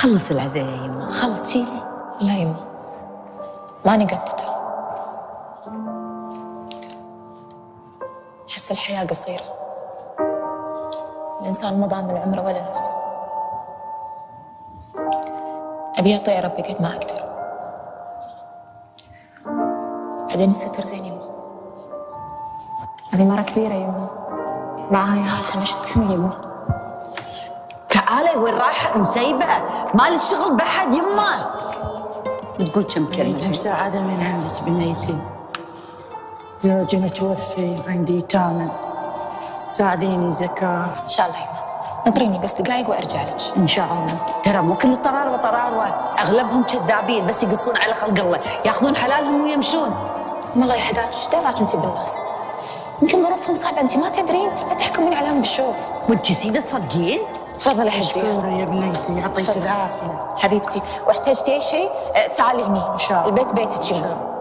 خلص العزاء يا يما، خلص شيلي. لا يما، ماني قدته. أحس الحياة قصيرة، الإنسان مضى من عمره ولا نفسه. أبي أطيع ربي قد ما أقدر. بعدين الستر زين يما. هذه مرة كبيرة يما، معها يا خالي. خلنا نشوف شنو يما. تعالي، وين رايحة مسيبة؟ مالي شغل بحد يما. بتقول كم كلمة؟ مساعدة من عندك بنيتي، زوجي متوفي، عندي يتامى، ساعديني زكاة. إن شاء الله يما، نطريني بس دقايق وأرجع لك. إن شاء الله. ترى مو كل طراروة، أغلبهم كذابين بس يقصون على خلق الله، ياخذون حلالهم ويمشون. الله يحداك، ايش دراك انت بالناس؟ يمكن ظروفهم صعبة، انت ما تدرين، لا تحكمين عليهم بالشوف. وانت سيدة تصدقين؟ تفضلي حجي. مشكورة يا بنيتي، يعطيك العافية حبيبتي، واحتجتي اي شيء تعالي هني. إن شاء الله. البيت بيتك يما.